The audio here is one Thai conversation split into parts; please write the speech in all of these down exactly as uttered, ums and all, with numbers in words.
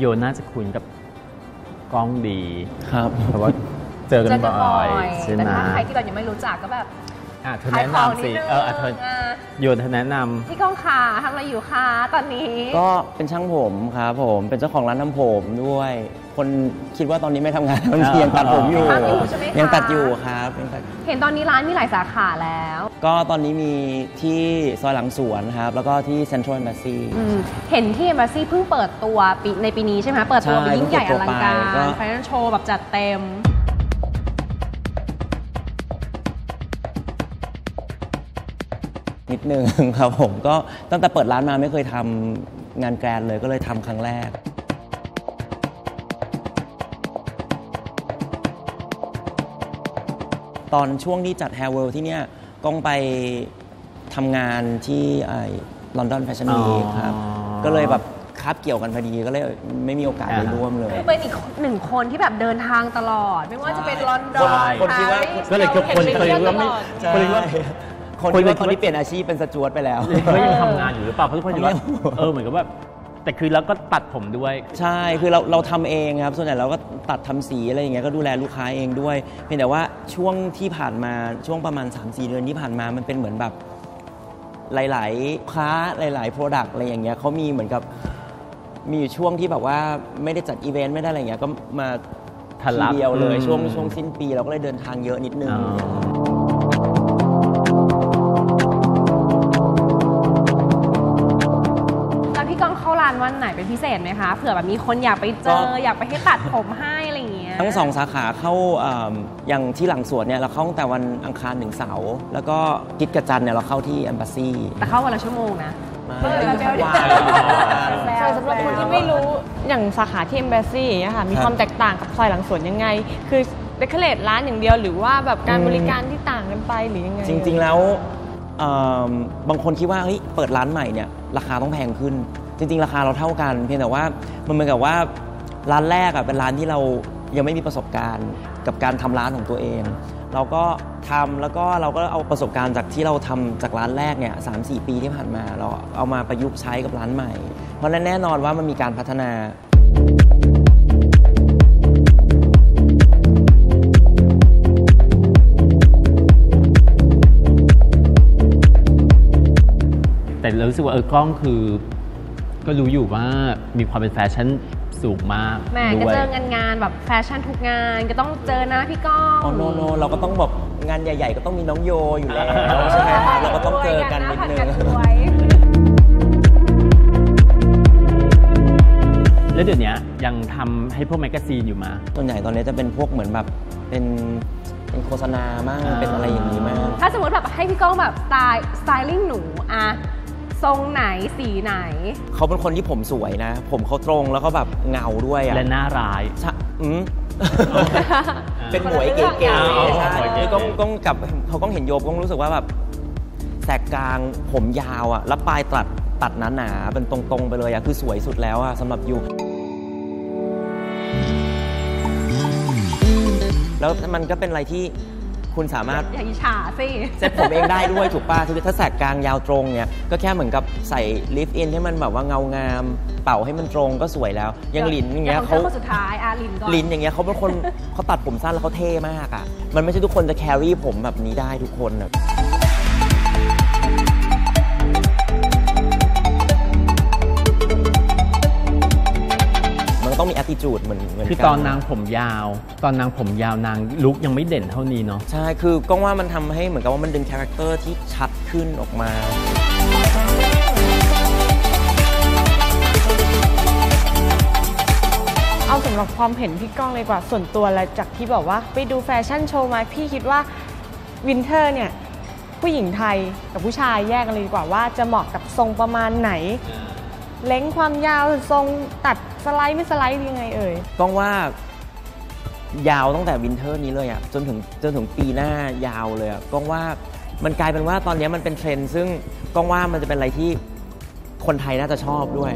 โยน่าจะคุ้นกับกล้องดีครับเพราะว่าเจอกันบ่อยใช่ไหมแต่ถ้าใครที่เรายังไม่รู้จักก็แบบอ่ะเธอแนะนำสิเออเธอโยนเธอแนะนำพี่ก้องค่ะทำอะไรอยู่คะตอนนี้ก็เป็นช่างผมครับผมเป็นเจ้าของร้านทำผมด้วยคนคิดว่าตอนนี้ไม่ทำงานมันยังตัดผมอยู่ยังตัดอยู่ครับเห็นตอนนี้ร้านมีหลายสาขาแล้วก็ตอนนี้มีที่ซอยหลังสวนครับแล้วก็ที่ Central Embassy เห็นที่ Embassy เพิ่งเปิดตัวในปีนี้ใช่ไหมเปิดตัวยิ่งใหญ่อลังการแฟชั่นโชว์แบบจัดเต็มนิดนึงครับผมก็ตั้งแต่เปิดร้านมาไม่เคยทำงานแกรนด์เลยก็เลยทำครั้งแรกตอนช่วงที่จัด Hair World ที่เนี่ยก้องไปทำงานที่ไอ้ London Fashion Week ครับก็เลยแบบคาบเกี่ยวกันพอดีก็เลยไม่มีโอกาสได้ร่วมเลยเป็นอีกหนึ่งคนที่แบบเดินทางตลอดไม่ว่าจะเป็นลอนดอนคนคิดว่าก็เลยคนเคยว่าไม่คนคิดว่าคนที่คนที่เปลี่ยนอาชีพเป็นสจวตไปแล้วก็ยังทำงานอยู่หรือเปล่าเพราะทุกคนคิดว่าเออเหมือนกับว่าแต่คือแล้วก็ตัดผมด้วยใช่คือเราเราทำเองครับส่วนใหญ่เราก็ตัดทำสีอะไรอย่างเงี้ยก็ดูแลลูกค้าเองด้วยเพียงแต่ว่าช่วงที่ผ่านมาช่วงประมาณ สามสี่ เดือนที่ผ่านมามันเป็นเหมือนแบบหลายๆค้าหลายๆ Product อะไรอย่างเงี้ยเขามีเหมือนกับมีอยู่ช่วงที่แบบว่าไม่ได้จัดอีเวนต์ไม่ได้อะไรอย่างเงี้ยก็มาทีเดียวเลยช่วงช่วงสิ้นปีเราก็เลยเดินทางเยอะนิดนึงเข้าร้านวันไหนเป็นพิเศษไหมคะเผื่อแบบมีคนอยากไปเจออยากไปให้ตัดผมให้อะไรอย่างเงี้ยทั้งสองสาขาเข้าอย่างที่หลังสวนเนี่ยเราเข้าตั้งแต่วันอังคารถึงเสาร์แล้วก็กิจกจันเนี่ยเราเข้าที่ Embassy แต่เข้าวันละชั่วโมงนะใช่สำหรับคนที่ไม่รู้อย่างสาขาที่ Embassy อย่างเงี้ยค่ะมีความแตกต่างกับซอยหลังสวนยังไงคือเดคอเรทร้านอย่างเดียวหรือว่าแบบการบริการที่ต่างกันไปหรือยังไงจริงๆแล้วบางคนคิดว่าเฮ้ยเปิดร้านใหม่เนี่ยราคาต้องแพงขึ้นจริงๆราคาเราเท่ากันเพียงแต่ว่ามันเหมือนกับว่าร้านแรกอ่ะเป็นร้านที่เรายังไม่มีประสบการณ์กับการทำร้านของตัวเองเราก็ทำแล้วก็เราก็เอาประสบการณ์จากที่เราทำจากร้านแรกเนี่ย สามสี่ ปีที่ผ่านมาเราเอามาประยุกต์ใช้กับร้านใหม่เพราะนั้นแน่นอนว่ามันมีการพัฒนาแต่รู้สึกว่าเออกล้องคือก็รู้อยู่ว่ามีความเป็นแฟชั่นสูงมากแม่ก็เจองานงานแบบแฟชั่นทุกงานก็ต้องเจอนะพี่ก้องอ๋อโนโนเราก็ต้องแบบงานใหญ่ๆก็ต้องมีน้องโยอยู่แล้วใช่ไหมเราก็ต้องเจอกันนิดนึงแล้วเดี๋ยวนี้ยังทำให้พวกแมกกาซีนอยู่มาส่วนใหญ่ตอนนี้จะเป็นพวกเหมือนแบบเป็นเป็นโฆษณามากเป็นอะไรอย่างนี้มากถ้าสมมติแบบให้พี่ก้องแบบสไตล์สไตลิ่งหนูอะทรงไหนสีไหนเขาเป็นคนที่ผมสวยนะผมเขาตรงแล้วก็แบบเงาด้วยอะและหน้าร้ายใช่อืมเป็นหมวยเก๋ๆใช่ก้องก้องกับเขาก้องเห็นโยบก้องรู้สึกว่าแบบแสกกลางผมยาวอะแล้วปลายตัดตัดหนาๆเป็นตรงๆไปเลยอะคือสวยสุดแล้วอะสำหรับยูแล้วมันก็เป็นอะไรที่คุณสามารถอย่าอิจฉาสิเซ็ตผมเองได้ด้วยถูกป่ะคือถ้าแสกกลางยาวตรงเนี่ยก็แค่เหมือนกับใส่ลิฟต์อินให้มันแบบว่าเงางามเป่าให้มันตรงก็สวยแล้วยังลินอย่างเงี้ยเขาสุดท้ายอาลินก่อนลินอย่างเงี้ยเขาเป็นคนเขาตัดผมสั้นแล้วเขาเท่มากอ่ะมันไม่ใช่ทุกคนจะแครี่ผมแบบนี้ได้ทุกคนอ่ะต้องมี attitude เหมือนเหมือนกันคือตอนนางผมยาวตอนนางผมยาวนางลุคยังไม่เด่นเท่านี้เนาะใช่คือก็ว่ามันทำให้เหมือนกับว่ามันดึงคาแรคเตอร์ที่ชัดขึ้นออกมาเอาสำหรับความเห็นพี่ก้องเลยกว่าส่วนตัวแล้วจากที่บอกว่าไปดูแฟชั่นโชว์มาพี่คิดว่าวินเทอร์เนี่ยผู้หญิงไทยกับผู้ชายแยกกันเลยดีกว่าว่าจะเหมาะกับทรงประมาณไหนเล้งความยาวทรงตัดสไลด์ไม่สไลด์ยังไงเอ่ยก้องว่ายาวตั้งแต่วินเทอร์นี้เลยอะจนถึงจนถึงปีหน้ายาวเลยอะก้องว่ามันกลายเป็นว่าตอนนี้มันเป็นเทรนด์ซึ่งก้องว่ามันจะเป็นอะไรที่คนไทยน่าจะชอบด้วย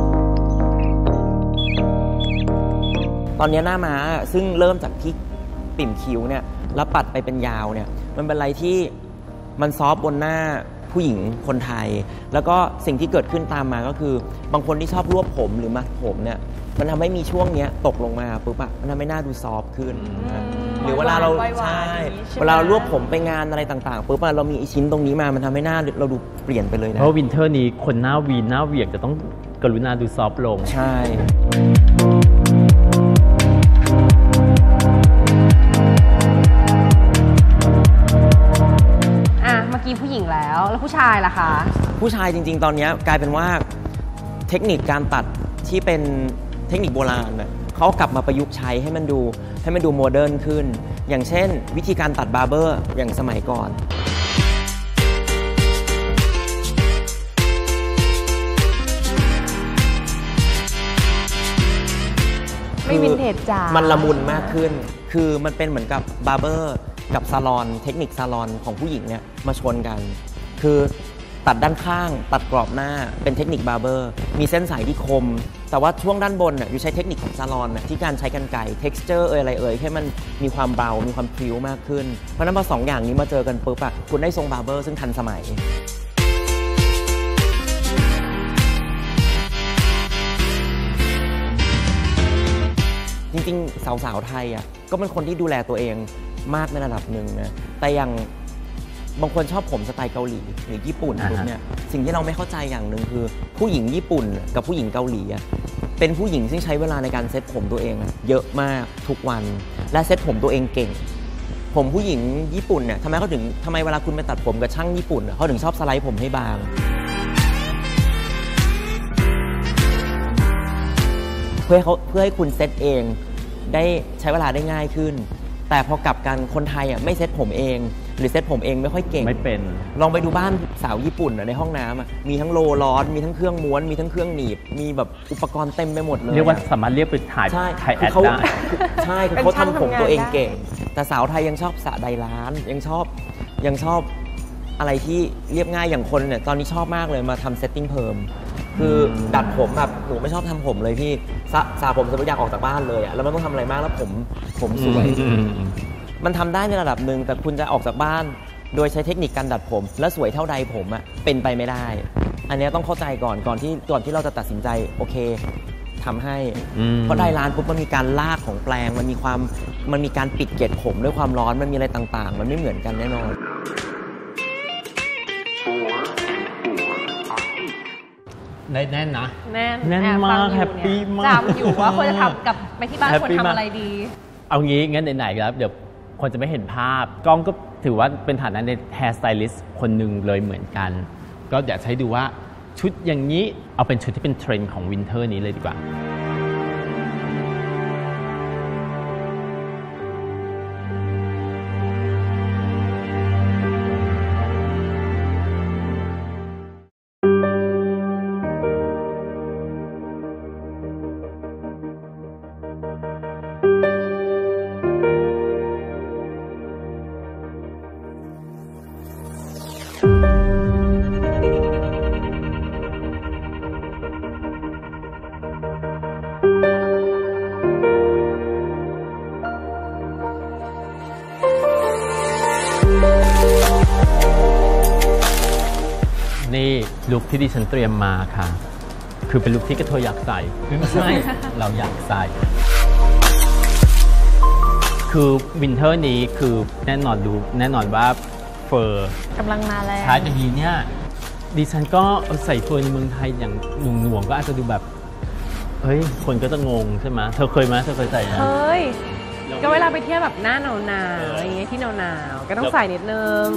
ตอนนี้หน้าม้าซึ่งเริ่มจากที่ปิ่มคิ้วเนี่ยแล้วปัดไปเป็นยาวเนี่ยมันเป็นอะไรที่มันซอฟต์บนหน้าผู้หญิงคนไทยแล้วก็สิ่งที่เกิดขึ้นตามมาก็คือบางคนที่ชอบรวบผมหรือมัดผมเนี่ยมันทำให้มีช่วงเนี้ยตกลงมาปุ๊บอะมันทำให้หน้าดูซอฟต์ขึ้นนะหรือเวลาเราใช่เวลาเรารวบผมไปงานอะไรต่างๆปุ๊บอะเรามีอีชิ้นตรงนี้มามันทำให้หน้าเราดูเปลี่ยนไปเลยนะเพราะวินเทอร์นี้คนหน้าวีนหน้าเหวี่ยงจะต้องกรุณาดูซอฟต์ลงใช่เมื่อกี้ผู้หญิงแล้วแล้วผู้ชายล่ะคะผู้ชายจริงๆตอนนี้กลายเป็นว่าเทคนิคการตัดที่เป็นเทคนิคโบราณเนี่ยเขากลับมาประยุกต์ใช้ให้มันดูให้มันดูโมเดิร์นขึ้นอย่างเช่นวิธีการตัดบาร์เบอร์อย่างสมัยก่อนไม่วินเทจจ๋ามันละมุนมากขึ้นคือมันเป็นเหมือนกับบาร์เบอร์กับซาลอนเทคนิคซาลอนของผู้หญิงเนี่ยมาชนกันคือตัดด้านข้างตัดกรอบหน้าเป็นเทคนิคบาร์เบอร์มีเส้นสายที่คมแต่ว่าช่วงด้านบนน่ะอยู่ใช้เทคนิคของซาลอนน่ะที่การใช้กรรไกร texture เอ่ยอะไรเอ่ยให้มันมีความเบามีความพริ้วมากขึ้นเพราะนั้นพอสองอย่างนี้มาเจอกันปุ๊บอะคุณได้ทรงบาร์เบอร์ซึ่งทันสมัยจริงๆสาวๆไทยอ่ะก็เป็นคนที่ดูแลตัวเองมากในระดับหนึ่งนะแต่อย่างบางคนชอบผมสไตล์เกาหลีหรือญี่ปุ่นเนี่ยสิ่งที่เราไม่เข้าใจอย่างหนึ่งคือผู้หญิงญี่ปุ่นกับผู้หญิงเกาหลีเป็นผู้หญิงซึ่งใช้เวลาในการเซ็ตผมตัวเองเยอะมากทุกวันและเซ็ตผมตัวเองเก่งผมผู้หญิงญี่ปุ่นเนี่ยทำไมเขาถึงทำไมเวลาคุณไปตัดผมกับช่างญี่ปุ่นเขาถึงชอบสไลด์ผมให้บางเพื่อให้เขาเพื่อให้คุณเซ็ตเองได้ใช้เวลาได้ง่ายขึ้นแต่พอกลับกันคนไทยอ่ะไม่เซ็ตผมเองหรือเซ็ตผมเองไม่ค่อยเก่งไม่เป็นลองไปดูบ้านสาวญี่ปุ่นในห้องน้ำมีทั้งโลร้อนมีทั้งเครื่องม้วนมีทั้งเครื่องหนีบมีแบบอุปกรณ์เต็มไปหมดเลยเรียกว่าสามารถเรียกไปถ่ายถ่ายแอดได้ใช่เขาทำผมตัวเองเก่งแต่สาวไทยยังชอบสระใดร้านยังชอบยังชอบอะไรที่เรียบง่ายอย่างคนเนี่ยตอนนี้ชอบมากเลยมาทำเซตติ้งเพิ่มคือดัดผมแบบหนูไม่ชอบทำผมเลยพี่สระผมสมมติอยากออกจากบ้านเลยอะแล้วมันต้องทำอะไรมากแล้วผมผมสวยมันทำได้ในระดับหนึ่งแต่คุณจะออกจากบ้านโดยใช้เทคนิคการดัดผมและสวยเท่าใดผมอะเป็นไปไม่ได้อันนี้ต้องเข้าใจก่อนก่อนที่ก่อนที่เราจะตัดสินใจโอเคทำให้เพราะได้ร้านปุ๊บมันมีการลากของแปลงมันมีความมันมีการปิดเกล็ดผมด้วยความร้อนมันมีอะไรต่างๆมันไม่เหมือนกันแน่นอนแน่นนะแน่นแน่นมากแฮปปี้มากจำอยู่ว่าควรจะทำกับไปที่บ้านควรทำอะไรดีเอางี้งั้นไหนๆครับเดี๋ยวคนจะไม่เห็นภาพกล้องก็ถือว่าเป็นฐานะในแฮร์สไตลิสต์คนหนึ่งเลยเหมือนกันก็อยากใช้ดูว่าชุดอย่างนี้เอาเป็นชุดที่เป็นเทรนด์ของวินเทอร์นี้เลยดีกว่านี่ลุคที่ดิฉันเตรียมมาค่ะคือเป็นลุคที่กระเทยอยากใส่ไม่ใช่ เราอยากใส่คือวินเทอร์นี้คือแน่นอนดูแน่นอนว่าเฟอร์กำลังมาแล้วท้ายอย่างนี้เนี่ยดิฉันก็ใส่เฟอร์ในเมืองไทยอย่างหน่วงๆก็อาจจะดูแบบเฮ้ยคนก็จะงงใช่ไหมเธอเคยไหมเธอเคยใส่ไหมเคยก็เวลาไปเที่ยวแบบหน้าหนาวๆอะไรอย่างเงี้ยที่หนาวๆก็ต้องใส่นิดนึง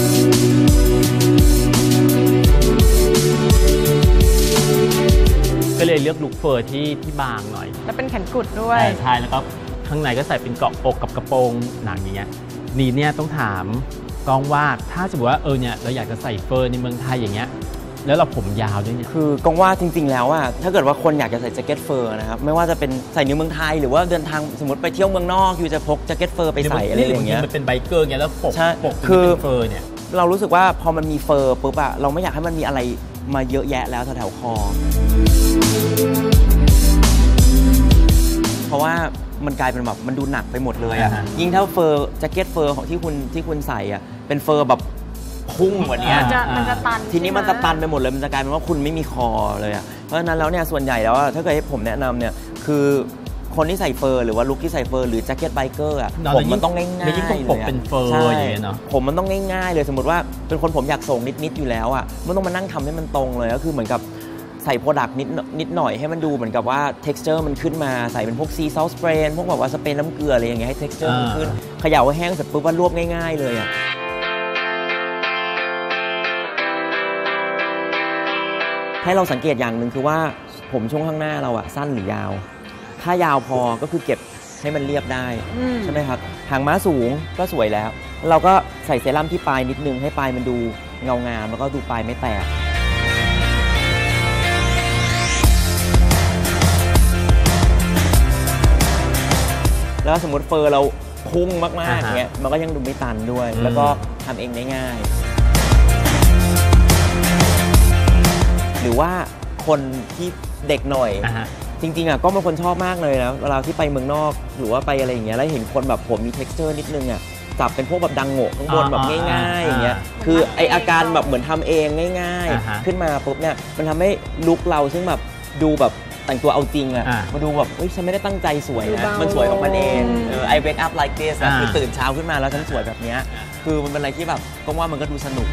ก็เลยเลือกลุคเฟอร์ที่ที่บางหน่อยแล้วเป็นแขนกุดด้วยใช่แล้วก็ข้างในก็ใส่เป็นเกาะอกกับกระโปรงหนังอย่างเงี้ยนี่เนี่ยต้องถามกองว่าถ้าสมมติว่าเออเนี่ยเราอยากจะใส่เฟอร์ในเมืองไทยอย่างเงี้ยแล้วเราผมยาวด้วยเนี่ยคือกองว่าจริงๆแล้วอะถ้าเกิดว่าคนอยากจะใส่แจ็คเก็ตเฟอร์นะครับไม่ว่าจะเป็นใส่ในเมืองไทยหรือว่าเดินทางสมมติไปเที่ยวเมืองนอกอยู่จะพกแจ็คเก็ตเฟอร์ไปใส่อะไรอย่างเงี้ยมันเป็นไบเกอร์เงี้ยแล้วปกปกคือเฟอร์เนี่ยเรารู้สึกว่าพอมันมีเฟอร์ปุ๊บอะเราไม่อยากให้มันมีอะไรมาเยอะแยะแล้วแถวๆคอเพราะว่ามันกลายเป็นแบบมันดูหนักไปหมดเลยอะอ่าฮะยิ่งถ้าเฟอร์แจ็คเก็ตเฟอร์ของที่คุณที่คุณใส่อะเป็นเฟอร์แบบพุ่งเหมือนเนี้ยมันจะมันจะตันทีนี้มันจะใช่ไหตันไปหมดเลยมันจะกลายเป็นว่าคุณไม่มีคอเลยอะเพราะฉะนั้นแล้วเนี่ยส่วนใหญ่แล้วอะถ้าเกิดให้ผมแนะนำเนี่ยคือคนที่ใส่เฟอร์หรือว่าลุคที่ใส่เฟอร์หรือแจ็คเก็ตไบเกอร์อะเนาะผมมันต้องง่ายๆแล้วยิ่งเลปกยเป็นเฟอร์ใช่อย่างเงี้ยเนาะผมมันต้องง่ายๆเลยสมมติว่าเป็นคนผมอยากส่งนิดๆอยู่แล้วอะไม่ต้องมานั่งทำให้มันตรงเลยก็คือเหมือนกับใส่โปรดักต์นิดนิดหน่อยให้มันดูเหมือนกับว่า texture มันขึ้นมาใส่เป็นพวก sea salt spray พวกแบบว่าสเปรย์น้ำเกลืออะไรอย่างเงี้ยให้ texture มันขึ้นเขย่าให้แห้งเสร็จปุ๊บว่ารวบง่ายๆเลยอะให้เราสังเกตอย่างหนึ่งคือว่าผมช่วงข้างหน้าเราอะสั้นหรือยาวถ้ายาวพอก็คือเก็บให้มันเรียบได้อืมใช่ไหมครับหางม้าสูงก็สวยแล้ว เราก็ใส่เซรั่มที่ปลายนิดนึงให้ปลายมันดูเงางามแล้วก็ดูปลายไม่แตกแล้วสมมติเฟอร์เราพุ่งมากๆอย่างเงี้ยมันก็ยังดูไม่ตันด้วย แล้วก็ทำเองได้ง่าย หรือว่าคนที่เด็กหน่อยอ่าฮะจริงๆอ่ะก็เป็นคนชอบมากเลยนะเวลาที่ไปเมืองนอกหรือว่าไปอะไรอย่างเงี้ยแล้วเห็นคนแบบผมมี texture นิดนึงอ่ะจับเป็นพวกแบบดังโง่ข้างบนแบบง่ายๆอย่างเงี้ยคือไออาการแบบเหมือนทำเองง่ายอ่าฮะๆ ขึ้นมาปุ๊บเนี่ยมันทำให้ลุคเราซึ่งแบบดูแบบแต่งตัวเอาจริงอ่ะอ่ามาดูแบบเฮ้ยฉันไม่ได้ตั้งใจสวยดูนะเบามัมันสวยของมันเองอืมเออ I wake up like this อะอ่าคือตื่นเช้าขึ้นมาแล้วฉันสวยแบบเนี้ยคือมันเป็นอะไรที่แบบก็ว่ามันก็ดูสนุก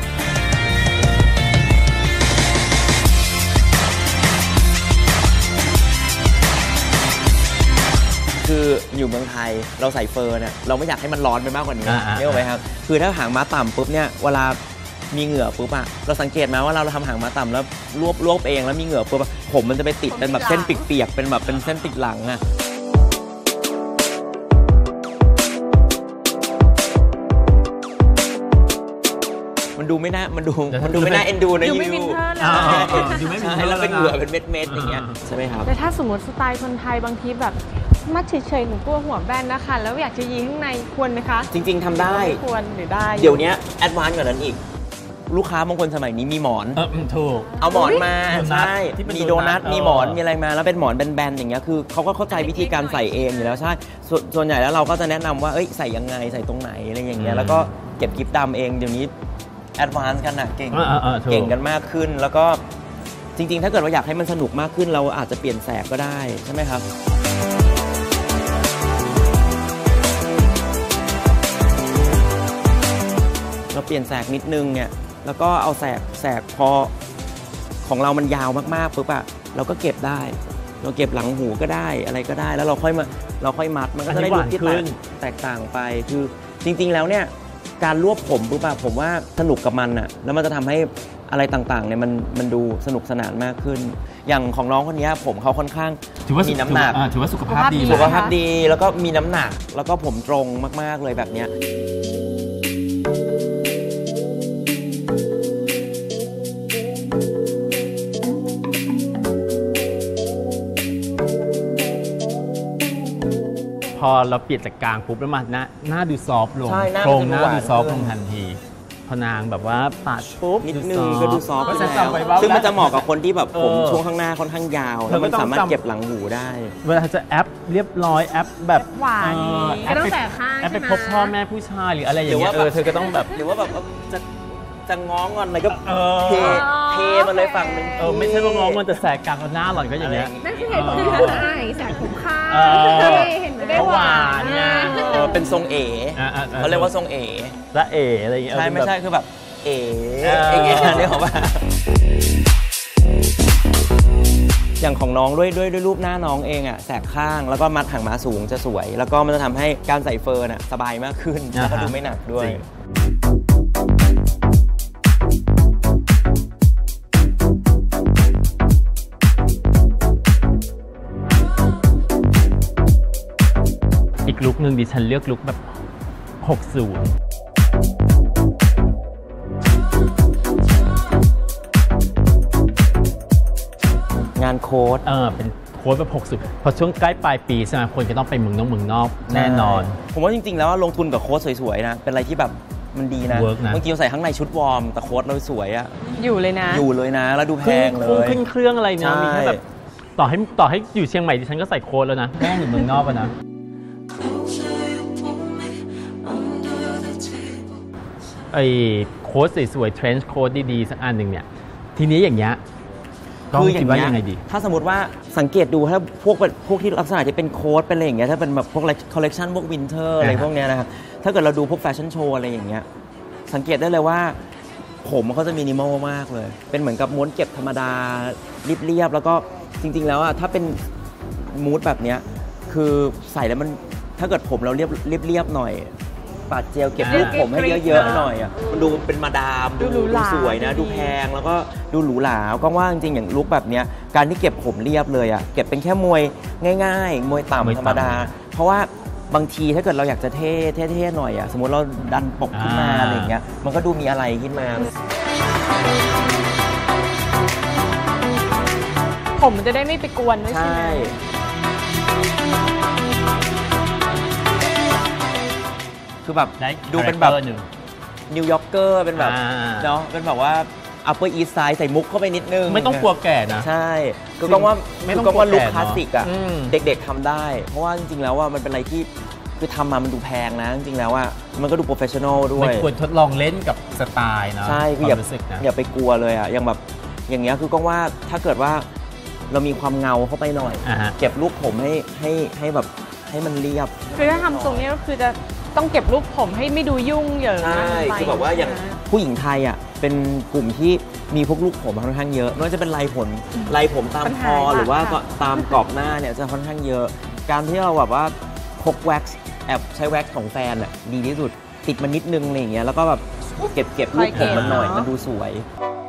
คืออยู่เมืองไทยเราใส่เฟอร์เนี่ยเราไม่อยากให้มันร้อนไปมากกว่านี้อ่าๆนี่ไหมครับคือถ้าหางม้าต่ำปุ๊บเนี่ยเวลามีเหงื่อปุ๊บอะเราสังเกตไหมว่าเราทำหางม้าต่ำแล้วรวบรวบเองแล้วมีเหงื่อปุ๊บอะผมมันจะไปติดเป็นแบบเส้นเปียกๆเป็นแบบเป็นเส้นติดหลังอะมันดูไม่น่ามันดูมันดูไม่น่าเอ็นดูนะดูยูไม่วินเทอร์เลยอ่าๆๆดูไม่มีใช่แล้วเป็นเหงื่อเป็นเม็ดเม็ดๆอย่างเงี้ยใช่ไหมครับแต่ถ้าสมมติสไตล์คนไทยบางทีแบบมัดเฉยๆหนูกลัวหัวแบนนะคะ แล้วอยากจะยีข้างในควรไหมคะจริง ๆทำได้ไม่ควรหรือได้เดี๋ยวนี้แอดวานซ์กว่านั้นอีก ลูกค้าบางคนสมัยนี้มีหมอนเอออืมถูกเอาหมอนมาโดนัทใช่ที่เป็นมีโดนัทโดนัทมีหมอนเออมีอะไรมาแล้วเป็นหมอนแบนๆอย่างเงี้ยคือเขาก็เข้าใจวิธีการใส่เองอยู่แล้วใช่สวนส่วนใหญ่แล้วเราก็จะแนะนำว่าเอ้ยใส่ยังไงใส่ตรงไหนอะไรอย่างเงี้ยแล้วก็เก็บกิฟต์ดำเองเดี๋ยวนี้แอดวานซ์กันนะเก่งอ่าๆๆถูกเก่งกันมากขึ้น แล้วก็จริงๆ ถ้าเกิดว่าอยากให้มันสนุกมากขึ้นเราอาจจะเปลี่ยนแสกก็ได้ใช่ไหมครับเราเปลี่ยนแสกนิดนึงเนี่ยแล้วก็เอาแสกแสกพอของเรามันยาวมากๆปุ๊บอะเราก็เก็บได้ เราเก็บหลังหูก็ได้อะไรก็ได้ แล้วเราค่อยมาเราค่อยมัดมันก็จะได้ลุคที่แตกแตกต่างไปคือจริงๆแล้วเนี่ยการรวบผมปุ๊บอะผมว่าสนุกกับมันอะแล้วมันจะทำให้อะไรต่างๆเนี่ยมันมันดูสนุกสนานมากขึ้น อย่างของน้องคนนี้ผมเขาค่อนข้างถือว่ามีน้ำหนักอ่าถือว่าสุขภาพดีสุขภาพดีแล้วก็มีน้ำหนักแล้วก็ผมตรงมากๆเลยแบบเนี้ยพอเราเปลี่ยนจากกลางปุ๊บแล้วมาหน้าหน้าดูซอฟต์ลงใช่หน้าโครงมันหจะน้าดูหวานดูซอฟต์ขึ้ลนงทันทีพอนางแบบว่าปัดปุ๊บนิดนึงก็ดูซอฟต์ก็ขึ้นจะแล้วจำไว้ว่าซึ่งมันจะเหมาะกับคนที่แบบผมเออช่วงข้างหน้าค่อนข้างยาวเธแล้วอก็มันต้องสามารถจำเก็บหลังหูได้เวลาจะแอปเรียบร้อยแอปแบบหวานเออนี้แอปก็ต้องไปแสกข้างแอปไปใช่ไหมพบพ่อแม่ผู้ชายหรืออะไรอย่างเงี้ยหรือว่าเออเธอก็ต้องแบบหรือว่าแบบจะจะง้องอนอะไรก็เออเทเทมาเลยฝั่งหนึงเออไม่ใช่ว่าง้อมันจะแสกกลางกับหน้าหล่อนก็อย่างเงี้ยนั่นคือเหตุผลที่เขาใส่แสกผมข้างเออเห็นไหมเพราะหวานไงเออเป็นทรงเอ๋อ่าๆๆเขาเรียกว่าทรงเอ๋ละเออะไรอย่างเงี้ยใช่ไม่ใช่คือแบบเอ๋เอออย่างเงี้ยเนี่ยเขาว่าอย่างของน้องด้วยด้วยด้วยรูปหน้าน้องเองอ่ะแสกข้างแล้วก็มัดหางม้าสูงจะสวย แล้วก็มันจะทำให้การใส่เฟอร์น่ะสบายมากขึ้นแล้วก็ดูไม่หนักด้วยจริง อีกลุคหนึ่งดิฉันเลือกลุคแบบ หกสิบงานโค้ดเออเป็นโค้ดแบบ หกสิบ พอช่วงใกล้ปลายปีใช่ไหมคนก็ต้องไปเมืองนอกเมืองนอกแน่นอนผมว่าจริงๆแล้วลงทุนกับโค้ดสวยๆนะเป็นอะไรที่แบบมันดีนะ Work นะบางทีเราใส่ข้างในชุดวอร์มแต่โค้ดเราสวยอะอยู่เลยนะอยู่เลยนะ แล้วดูแพขึ้นงเลเครื่องยขึ้นเครื่องอะไรเนี่ยใช่มีแค่แบบต่อให้ต่อให้อยู่เชียงใหม่ดิฉันก็ใส่โค้ดแล้วนะแม่งอยู่เมืองนอกอะนะไอ้โค้ดสวยๆเทรนช์โค้ดดีๆสักอันหนึ่งเนี่ยทีนี้อย่างเงี้ยก็คิดว่ายังไงดีถ้าสมมติว่าสังเกตดูถ้าพวกพวกที่ลักษณะที่เป็นโค้ดเป็นอะไรอย่างเงี้ยถ้าเป็นแบบพวกคอลเลกชันพวกวินเทอร์อะไรพวกเนี้ยนะครับถ้าเกิดเราดูพวกแฟชั่นโชว์อะไรอย่างเงี้ยสังเกตได้เลยว่าผมเขาจะมินิมอลมากเลยเป็นเหมือนกับม้วนเก็บธรรมดาเรียบๆแล้วก็จริงๆแล้วอะถ้าเป็นมูดแบบเนี้ยคือใส่แล้วมันถ้าเกิดผมเราเรียบเรียบๆหน่อยปาดเจลเก็บรูปผมให้เยอะๆหน่อยอ่ะมันดูเป็นมาดามดูสวยนะดูแพงแล้วก็ดูหรูหราก็ว่าจริงๆอย่างลุคแบบเนี้ยการที่เก็บผมเรียบเลยอ่ะเก็บเป็นแค่มวยง่ายๆมวยต่ำธรรมดาเพราะว่าบางทีถ้าเกิดเราอยากจะเท่เท่ๆหน่อยอ่ะสมมติเราดันปกขึ้นมาอะไรอย่างเงี้ยมันก็ดูมีอะไรขึ้นมาผมมันจะได้ไม่ไปกวนด้วยใช่ไหมคือแบบดูเป็นแบบนิวยอร์กเกอร์เป็นแบบเนาะเป็นแบบว่า upper east side ใส่มุกเข้าไปนิดนึงไม่ต้องกลัวแก่นะใช่ก็ต้องว่าไม่ต้องกลัวลุคคลาสสิกอ่ะเด็กๆทำได้เพราะว่าจริงๆแล้วว่ามันเป็นอะไรที่คือทำมามันดูแพงนะจริงๆแล้วว่ามันก็ดูโปรเฟชชั่นอลด้วยไม่ควรทดลองเล่นกับสไตล์นะใช่คืออย่าอย่าไปกลัวเลยอ่ะอย่างแบบอย่างเงี้ยคือก็ว่าถ้าเกิดว่าเรามีความเงาเข้าไปหน่อยเก็บลูกผมให้ให้ให้แบบให้มันเรียบคือถ้าทำทรงนี้ก็คือจะต้องเก็บลูกผมให้ไม่ดูยุ่งเหยิงใช่คือแบบว่าอย่างผู้หญิงไทยอ่ะเป็นกลุ่มที่มีพวกลูกผมค่อนข้างเยอะไม่ว่าจะเป็นลายผมลายผมตามคอหรือว่าตามกรอบหน้าเนี่ยจะค่อนข้างเยอะการที่เราแบบว่าพกแว็กซ์แอบใช้แว็กซ์ของแฟนอ่ะดีที่สุดติดมันนิดนึงอะไรอย่างเงี้ยแล้วก็แบบเก็บเก็บลูกผมมันหน่อยมันดูสวย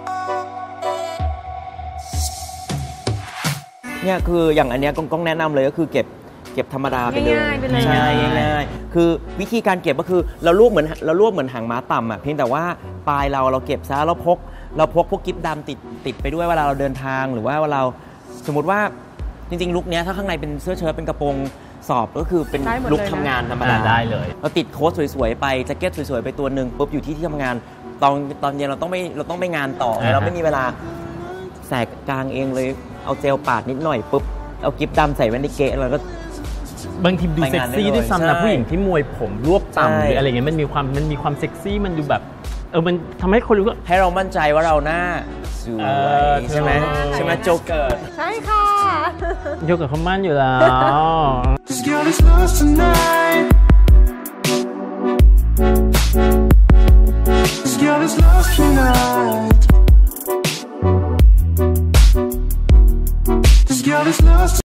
เนี่ยคืออย่างอันเนี้ยก้องแนะนำเลยก็คือเก็บเก็บธรรมดาไปเลยใช่ง่ายๆคือวิธีการเก็บก็คือเราลวกเหมือนเราลวกเหมือนหางม้าต่ำอ่ะเพียงแต่ว่าปลายเราเราเก็บซะเราพกเราพกพวกกิ๊บดำติดติดไปด้วยเวลาเราเดินทางหรือว่าเวลาเราสมมติว่าจริงๆลุคเนี้ยถ้าข้างในเป็นเสื้อเชิ้ตเป็นกระโปรงสอบก็คือเป็นลุคทำงานธรรมดาได้เลยเราติดโค้ทสวยๆไปแจ็คเก็ตสวยๆไปตัวหนึ่งปุ๊บอยู่ที่ที่ทำงานตอนตอนเย็นเราต้องไม่เราต้องไปงานต่อเราไม่มีเวลาแสกกลางเองเลยเอาเจลปาดนิดหน่อยปุ๊บเอากิ๊บดำใส่แว่นดิเกะแล้วก็บางทีดูเซ็กซี่ด้วยซ้ำนะผู้หญิงที่มวยผมรวบต่ำหรืออะไรเงี้ยมันมีความมันมีความเซ็กซี่มันดูแบบเออมันทำให้คนรู้ว่าให้เรามั่นใจว่าเราหน้าสวยใช่ไหมใช่ไหมโจ๊กเกอร์ใช่ค่ะโจ๊กเกอร์เขามั่นอยู่แล้ว This girl is lost tonight